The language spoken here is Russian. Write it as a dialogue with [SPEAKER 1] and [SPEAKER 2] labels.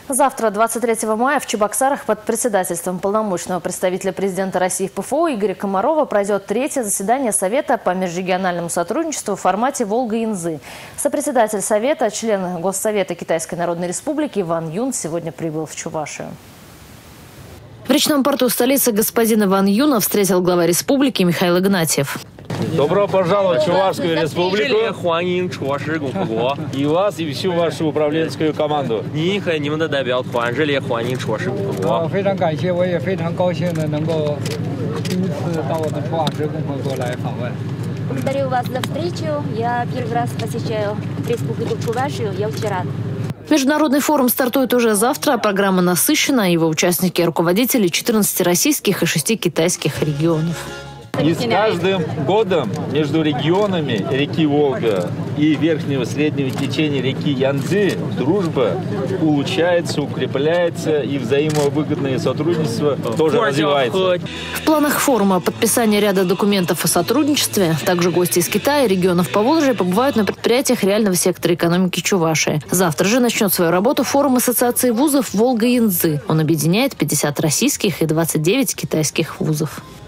[SPEAKER 1] Завтра, 23 мая, в Чебоксарах под председательством полномочного представителя президента России в ПФО Игоря Комарова пройдет третье заседание Совета по межрегиональному сотрудничеству в формате Волга-Янзы. Сопредседатель Совета, член Госсовета Китайской Народной Республики Ван Юн сегодня прибыл в Чувашию. В речном порту столицы господина Ван Юна встретил глава республики Михаил Игнатьев.
[SPEAKER 2] Добро пожаловать в Чувашскую республику. И вас, и всю вашу управленческую команду.
[SPEAKER 3] Благодарю вас за встречу. Я первый раз посещаю Республику Чувашию. Я очень рад.
[SPEAKER 1] Международный форум стартует уже завтра. Программа насыщена. Его участники – руководители 14 российских и 6 китайских регионов.
[SPEAKER 2] И с каждым годом между регионами реки Волга и верхнего среднего течения реки Янцзы дружба улучшается, укрепляется, и взаимовыгодное сотрудничество тоже развивается.
[SPEAKER 1] В планах форума подписание ряда документов о сотрудничестве. Также гости из Китая и регионов Поволжья побывают на предприятиях реального сектора экономики Чувашии. Завтра же начнет свою работу форум Ассоциации вузов Волга-Янцзы. Он объединяет 50 российских и 29 китайских вузов.